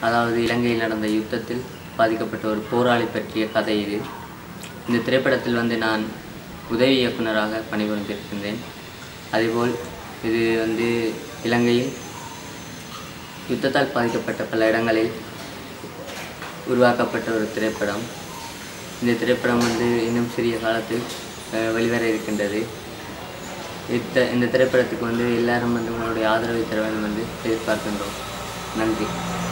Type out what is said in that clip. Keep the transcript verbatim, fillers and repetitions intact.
அதாவது இலங்கையில் நடந்த யுத்தத்தில் பாதிக்கப்பட்ட ஒரு போராளி பற்றிய கதை இது. இந்த திரைப்படத்தில் வந்து நான் உதவி இயக்குனராக பணிபுரிந்திருக்கின்றேன். அதேபோல் இது வந்து இலங்கையில் யுத்தத்தால் பாதிக்கப்பட்ட பல இடங்களில் உருவாக்கப்பட்ட ஒரு திரைப்படம். இந்த திரைப்படம் வந்து இன்னும் சிறிய காலத்தில் வெளிவர இருக்கின்றது. இத்த இந்த திரைப்படத்துக்கு வந்து எல்லாரும் வந்து உங்களுடைய ஆதரவை தர வேண்டும் என்று எதிர்பார்க்கின்றோம். நன்றி.